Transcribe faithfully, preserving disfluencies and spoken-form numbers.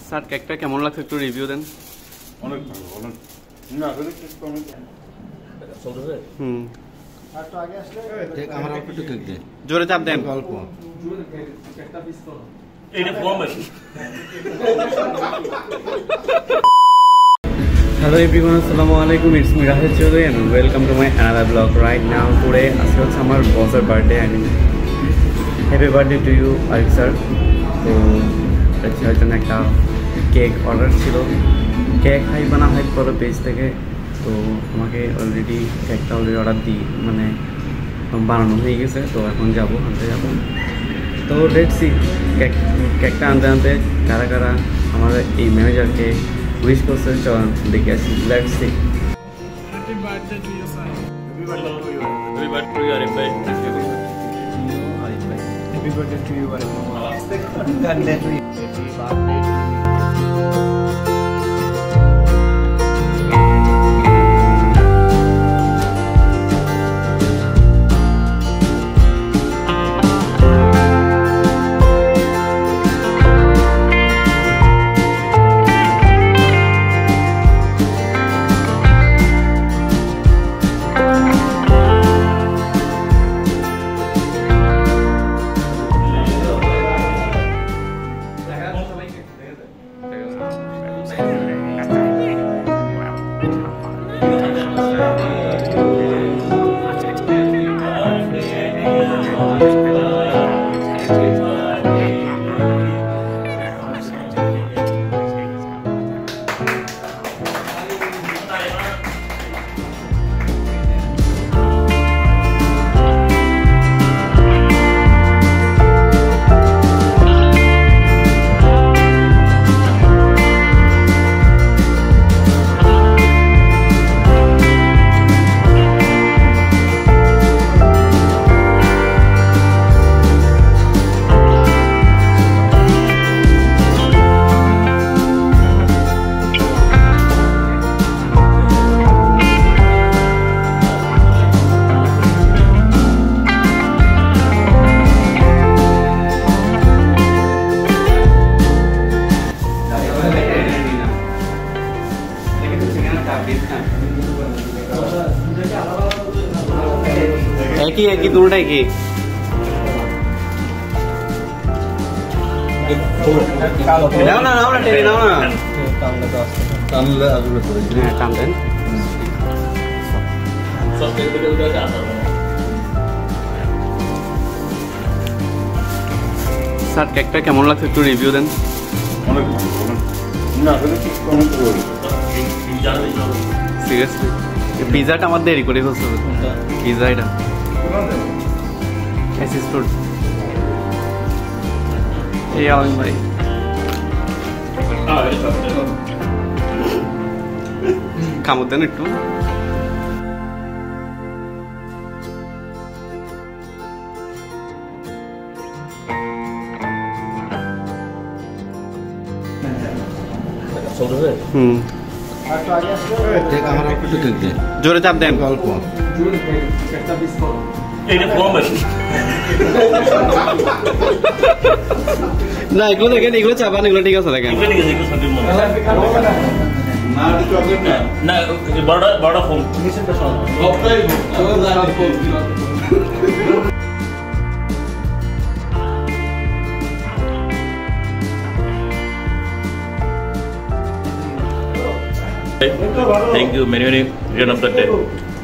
Sir কেকটা কেমন লাগছে একটু রিভিউ দেন। অনেক ভালো, অনেক না আসলে টেস্ট অনেক চলতেছে। হুম আর তো আগে আসলে ঠিক আমার অল্প একটু কেক দেন, জোরে চাপ দেন, অল্প জোরে কেকটা পিস করো। এটা formal. Hello everyone, assalamu alaikum. It's me Rahul Chaudhary and welcome to my another vlog. Right now today আজকে হচ্ছে আমার বসের birthday and happy birthday to you Arif sir. তো এর জন্য একটা কেক অর্ডার ছিল, কেক হাই বানা হাইপ করো পেজ থেকে। তো আমাকে অলরেডি কেকটা অলরেডি অর্ডার দিই মানে বানানো হয়ে গেছে, তো এখন যাবো আনতে যাবো। তো লেটস সি কেক কেকটা আনতে আনতে কারা কারা আমাদের এই ম্যানেজারকে উইশ করছে চল দেখে আসি। Let's see. Happy birthday to you, sir. Happy birthday to you. Happy birthday to you, Arif bhai. Happy birthday to you, Arif. God bless you. Happy birthday to you. একই একই দুটোটাই কি নাও না নাও না টেনে নাও না টানলে আসবে তো হ্যাঁ টান দেন। স্যার কেকটা কেমন লাগছে একটু রিভিউ দেন। অনেক ভালো, অনেক না আসলে টেস্ট অনেক ভালো। সিরিয়াসলি পিজাটা আমার দেরি করে ফেলছে। পিজা এটা অ্যাসিস্ট্যান্ট এই আলম ভাই কামড় দেন একটু। চলতেছে। হুম আর তো আগে আসলে ঠিক আমার অল্প একটু কেক দেন, জোরে চাপ দেন, অল্প জোরে কেকটা পিস করো। এটা ফর্মাল। না এগুলো দেখেন, এগুলো চাপান, এগুলো ঠিক আছে দেখেন। এগুলো ঠিক আছে, এগুলো শান্তির মনে। না এটা চকলেট না না বড়টা বড়টা ফোন। নিচেরটা সব সবটাই Thank you, many many return of the day.